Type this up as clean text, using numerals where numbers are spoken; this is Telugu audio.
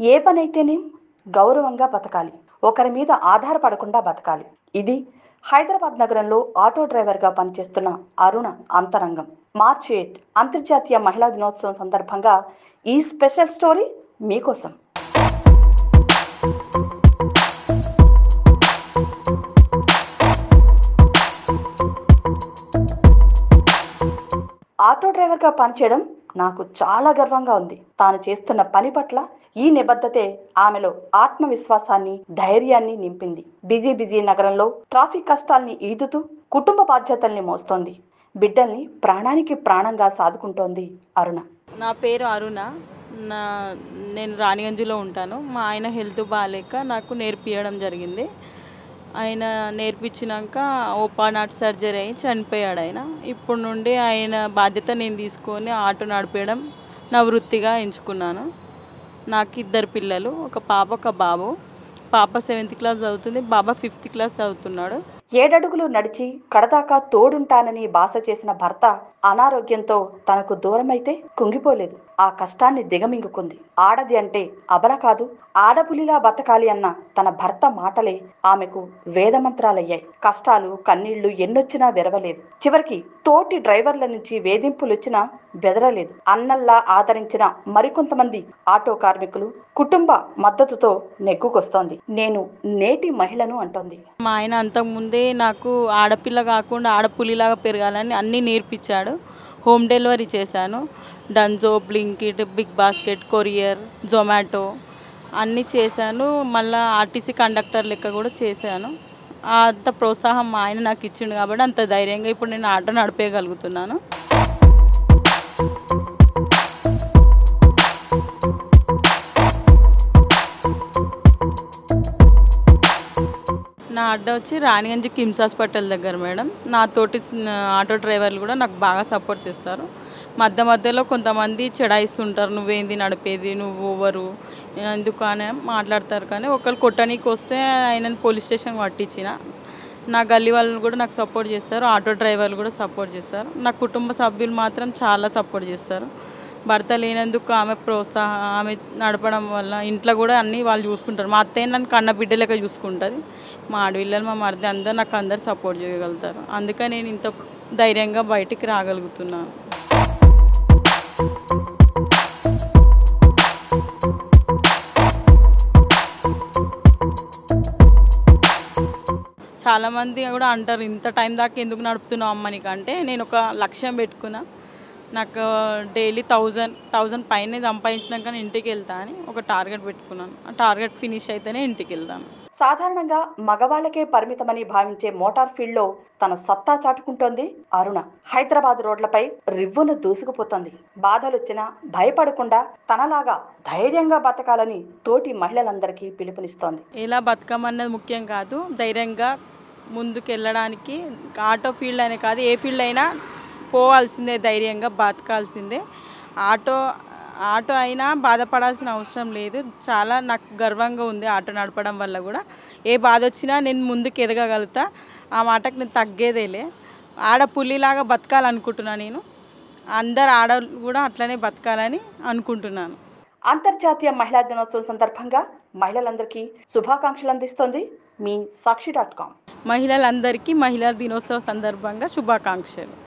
ఏ పనైతేనేం గౌరవంగా బతకాలి. ఒకరి మీద ఆధారపడకుండా బతకాలి. ఇది హైదరాబాద్ నగరంలో ఆటో డ్రైవర్గా పనిచేస్తున్న అరుణ అంతరంగం. మార్చి 8 అంతర్జాతీయ మహిళా దినోత్సవం సందర్భంగా ఈ స్పెషల్ స్టోరీ మీకోసం. ఆటో డ్రైవర్గా పనిచేయడం నాకు చాలా గర్వంగా ఉంది. తాను చేస్తున్న పని పట్ల ఈ నిబద్ధతే ఆమెలో ఆత్మవిశ్వాసాన్ని, ధైర్యాన్ని నింపింది. బిజీ నగరంలో ట్రాఫిక్ కష్టాల్ని ఈదుతూ కుటుంబ బాధ్యతల్ని మోస్తోంది. బిడ్డల్ని ప్రాణానికి ప్రాణంగా సాదుకుంటోంది అరుణ. నా పేరు అరుణ. నా నేను రాణిగంజ్లో ఉంటాను. మా ఆయన హెల్త్ బాగాలేక నాకు నేర్పియడం జరిగింది. ఆయన నేర్పించినాక ఓపెన్ హార్ట్ సర్జరీ అయ్యి చనిపోయాడు ఆయన. ఇప్పుడు నుండి ఆయన బాధ్యత నేను తీసుకొని ఆటో నడిపేయడం నా వృత్తిగా ఎంచుకున్నాను. నాకు 2 పిల్లలు, ఒక పాప ఒక బాబు. పాప 7th క్లాస్ చదువుతుంది, బాబా 5th క్లాస్ చదువుతున్నాడు. 7 అడుగులు నడిచి కడదాకా తోడుంటానని బాస చేసిన భర్త అనారోగ్యంతో తనకు దూరమైతే కుంగిపోలేదు. ఆ కష్టాన్ని దిగమింగుకుంది. ఆడది అంటే అబల కాదు, ఆడపులిలా బతకాలి అన్న తన భర్త మాటలే ఆమెకు వేదమంత్రాలయ్యాయి. కష్టాలు కన్నీళ్లు ఎన్నొచ్చినా వెరవలేదు. చివరికి తోటి డ్రైవర్ల నుంచి వేధింపులొచ్చినా బెదరలేదు. అన్నల్లా ఆదరించిన మరికొంతమంది ఆటో కార్మికులు కుటుంబ మద్దతుతో నెగ్గుకొస్తోంది. నేను నేటి మహిళను అంటోంది. మా ఆయన అంతకుముందే నాకు ఆడపిల్ల కాకుండా ఆడపులిలాగా పెరగాలని అన్నీ నేర్పించాడు. హోమ్ డెలివరీ చేశాను. Dunzo, Blinkit, big basket, courier, Zomato అన్నీ చేశాను. మళ్ళీ ఆర్టీసీ కండక్టర్ లెక్క కూడా చేశాను. అంత ప్రోత్సాహం మా ఆయన నాకు ఇచ్చిండు కాబట్టి అంత ధైర్యంగా ఇప్పుడు నేను ఆటో నడిపేయగలుగుతున్నాను. నా అడ్డ వచ్చి రాణిగంజ్ కిమ్స్ హాస్పిటల్ దగ్గర మేడం. నాతోటి ఆటో డ్రైవర్లు కూడా నాకు బాగా సపోర్ట్ చేస్తారు. మధ్యలో కొంతమంది చెడాయిస్తుంటారు, నువ్వేంది నడిపేది, నువ్వు ఓవరు ఎందుకు అని మాట్లాడతారు. కానీ ఒకళ్ళు కొట్టడానికి వస్తే ఆయనను పోలీస్ స్టేషన్ పట్టించిన. నా గల్లీ వాళ్ళని కూడా నాకు సపోర్ట్ చేస్తారు, ఆటో డ్రైవర్లు కూడా సపోర్ట్ చేస్తారు. నా కుటుంబ సభ్యులు మాత్రం చాలా సపోర్ట్ చేస్తారు. భర్త లేనందుకు ఆమె నడపడం వల్ల ఇంట్లో కూడా అన్నీ వాళ్ళు చూసుకుంటారు. మా అత్తయ్య నన్ను కన్న బిడ్డ లెక్క చూసుకుంటుంది. మా ఆడపిల్లలు, మా మరిది అందరూ సపోర్ట్ చేయగలుగుతారు. అందుకని నేను ఇంత ధైర్యంగా బయటికి రాగలుగుతున్నాను. చాలామంది కూడా అంటారు, ఇంత టైం దాకా ఎందుకు నడుపుతున్నావు అమ్మ నీకు అంటే, నేను ఒక లక్ష్యం పెట్టుకున్నా. నాకు డైలీ 1000 పైన సంపాదించినాక ఇంటికి వెళ్తా అని ఒక టార్గెట్ పెట్టుకున్నాను. ఆ టార్గెట్ ఫినిష్ అయితేనే ఇంటికి వెళ్తాను. సాధారణంగా మగవాళ్లకే పరిమితమని భావించే మోటార్ ఫీల్డ్లో తన సత్తా చాటుకుంటోంది అరుణ. హైదరాబాద్ రోడ్లపై రివ్వున దూసుకుపోతోంది. బాధలొచ్చినా భయపడకుండా తనలాగా ధైర్యంగా బతకాలని తోటి మహిళలందరికీ పిలుపునిస్తోంది. ఎలా బతకమన్నది ముఖ్యం కాదు, ధైర్యంగా ముందుకు వెళ్ళడానికి ఆటో ఫీల్డ్ అనే కాదు, ఏ ఫీల్డ్ అయినా పోవాల్సిందే, ధైర్యంగా బతకాల్సిందే. ఆటో అయినా బాధపడాల్సిన అవసరం లేదు. చాలా నాకు గర్వంగా ఉంది ఆటో నడపడం వల్ల కూడా. ఏ బాధ వచ్చినా నేను ముందుకు ఎదగగలుగుతా. ఆ మాటకు నేను తగ్గేదేలే. ఆడపుల్లిలాగా బతకాలనుకుంటున్నాను నేను. అందరు ఆడవాళ్ళు కూడా అట్లనే బతకాలని అనుకుంటున్నాను. అంతర్జాతీయ మహిళా దినోత్సవం సందర్భంగా మహిళలందరికీ శుభాకాంక్షలు అందిస్తోంది మీ సాక్షి.com. మహిళలందరికీ మహిళా దినోత్సవ సందర్భంగా శుభాకాంక్షలు.